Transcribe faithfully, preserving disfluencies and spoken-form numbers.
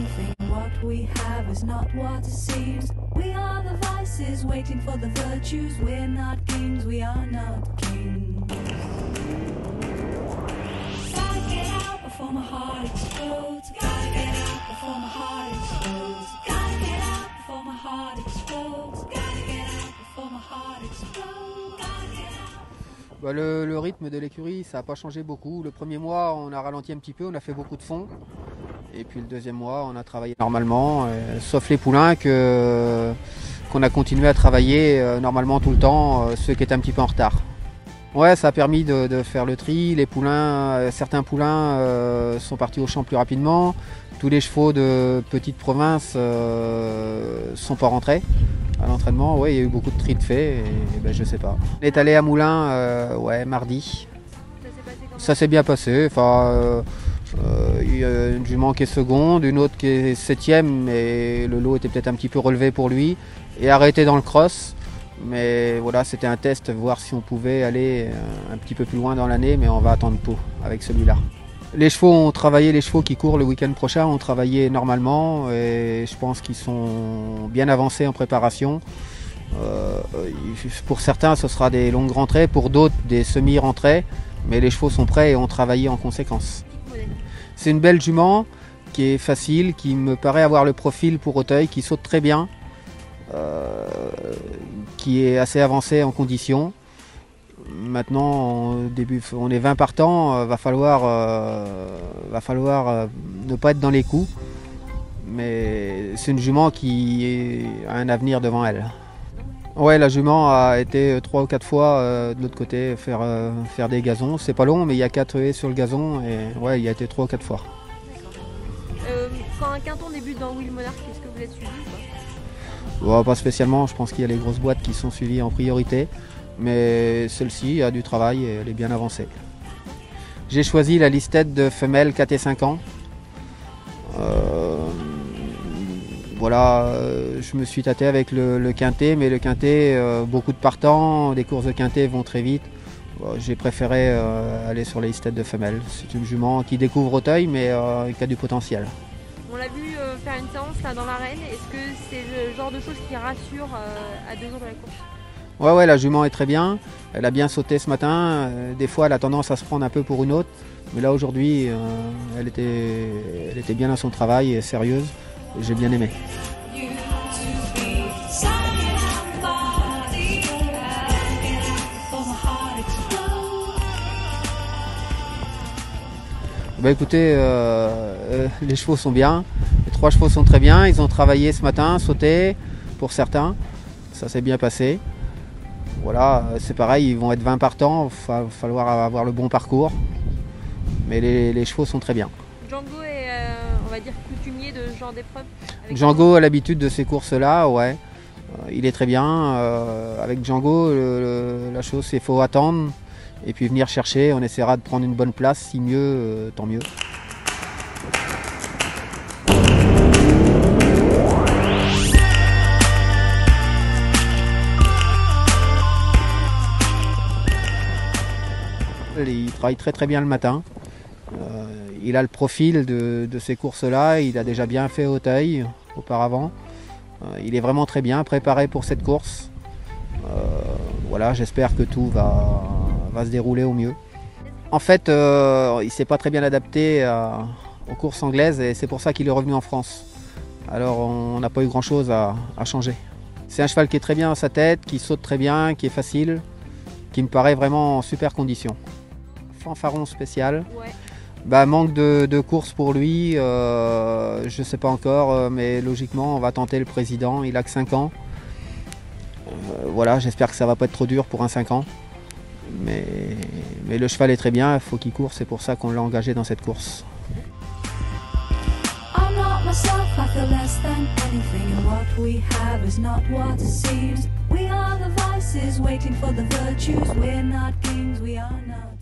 anything. What we have is not what it seems. We are the vices waiting for the virtues. We're not kings, we are not kings. Gotta get out before my heart explodes. Gotta get out before my heart explodes. Gotta get out before my heart explodes. Gotta get out before my heart explodes. Gotta get out. Bah le, le rythme de l'écurie, ça n'a pas changé beaucoup. Le premier mois, on a ralenti un petit peu, on a fait beaucoup de fond. Et puis le deuxième mois, on a travaillé normalement, euh, sauf les poulains que, qu'on a continué à travailler euh, normalement tout le temps, euh, ceux qui étaient un petit peu en retard. Ouais, ça a permis de, de faire le tri. Les poulains, euh, certains poulains euh, sont partis au champ plus rapidement. Tous les chevaux de petite province euh, sont pas rentrés à l'entraînement. Ouais, il y a eu beaucoup de tri de fait. Et, et ben, je sais pas. On est allé à Moulins, euh, ouais, mardi. Ça s'est passé comment? Ça s'est bien passé. Enfin, euh, euh, il y a une jument qui est seconde, une autre qui est septième, mais le lot était peut-être un petit peu relevé pour lui et arrêté dans le cross. Mais voilà, c'était un test, voir si on pouvait aller un petit peu plus loin dans l'année, mais on va attendre Pau avec celui-là. Les chevaux ont travaillé, les chevaux qui courent le week-end prochain ont travaillé normalement et je pense qu'ils sont bien avancés en préparation. Euh, pour certains, ce sera des longues rentrées, pour d'autres, des semi-rentrées, mais les chevaux sont prêts et ont travaillé en conséquence. C'est une belle jument qui est facile, qui me paraît avoir le profil pour Auteuil, qui saute très bien. Euh, qui est assez avancé en condition. Maintenant, au début, on est vingt partants, euh, va falloir, euh, va falloir euh, ne pas être dans les coups. Mais c'est une jument qui a un avenir devant elle. Ouais, la jument a été trois ou quatre fois euh, de l'autre côté faire, euh, faire des gazons. C'est pas long, mais il y a quatre haies sur le gazon et ouais, il y a été trois ou quatre fois. Euh, quand un quinton débute dans Will Monarch, est-ce que vous êtes suivi ou pas? Bon, pas spécialement, je pense qu'il y a les grosses boîtes qui sont suivies en priorité, mais celle-ci a du travail et elle est bien avancée. J'ai choisi la listette de femelles quatre et cinq ans. Euh, voilà, je me suis tâté avec le, le quintet, mais le quintet, euh, beaucoup de partants, les courses de quintet vont très vite. Bon, j'ai préféré euh, aller sur la listette de femelles. C'est une jument qui découvre Auteuil, mais euh, qui a du potentiel. On l'a vu euh, faire une séance là dans l'arène. Est-ce que c'est le genre de choses qui rassure euh, à deux jours de la course? Ouais, ouais, la jument est très bien. Elle a bien sauté ce matin. Euh, des fois, elle a tendance à se prendre un peu pour une autre. Mais là, aujourd'hui, euh, elle, était, elle était bien à son travail et sérieuse. J'ai bien aimé. Bah écoutez, euh, euh, les chevaux sont bien, les trois chevaux sont très bien, ils ont travaillé ce matin, sauté pour certains, ça s'est bien passé. Voilà, c'est pareil, ils vont être vingt partants, il va falloir avoir le bon parcours, mais les, les chevaux sont très bien. Django est, euh, on va dire, coutumier de ce genre d'épreuve? Django a l'habitude de ces courses-là, ouais, euh, il est très bien. Euh, avec Django, le, le, la chose c'est qu'il faut attendre. Et puis venir chercher, on essaiera de prendre une bonne place, si mieux, euh, tant mieux. Il travaille très très bien le matin. Euh, il a le profil de, de ces courses-là, il a déjà bien fait Auteuil auparavant. Euh, il est vraiment très bien préparé pour cette course. Euh, voilà, j'espère que tout va... va se dérouler au mieux. En fait, euh, il ne s'est pas très bien adapté à, aux courses anglaises et c'est pour ça qu'il est revenu en France. Alors on n'a pas eu grand chose à, à changer. C'est un cheval qui est très bien à sa tête, qui saute très bien, qui est facile, qui me paraît vraiment en super condition. Fanfaron spécial. Ouais. Bah, manque de, de course pour lui, euh, je ne sais pas encore, mais logiquement on va tenter le président, il a que cinq ans. Euh, voilà, j'espère que ça ne va pas être trop dur pour un cinq ans. Mais, mais le cheval est très bien, il faut qu'il court, c'est pour ça qu'on l'a engagé dans cette course. I'm not myself, I feel less than anything, and what we have is not what it seems. We are the vices waiting for the virtues. We're not kings, we are not